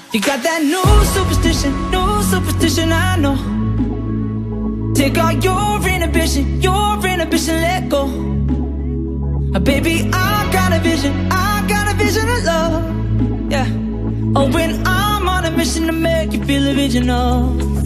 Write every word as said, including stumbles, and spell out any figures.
You got that new superstition, new superstition, I know. Take all your inhibition, your inhibition, let go. uh, Baby, I got a vision, I got a vision of love. Yeah. Oh, when I'm on a mission to make you feel original.